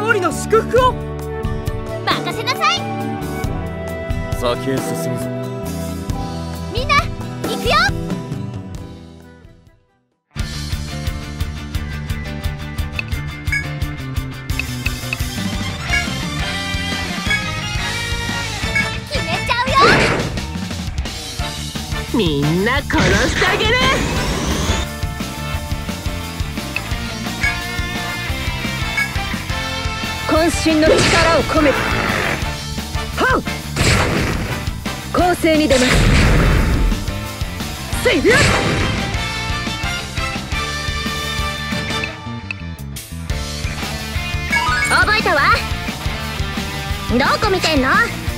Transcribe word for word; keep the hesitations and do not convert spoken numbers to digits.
勝利の祝福を。 任せなさい。 先へ進むぞ。 みんな行くよ。決めちゃうよ。 みんな殺してあげる。 渾身の力を込めてハウ攻勢に出ます。セイフ覚えたわ。どこ見てんの？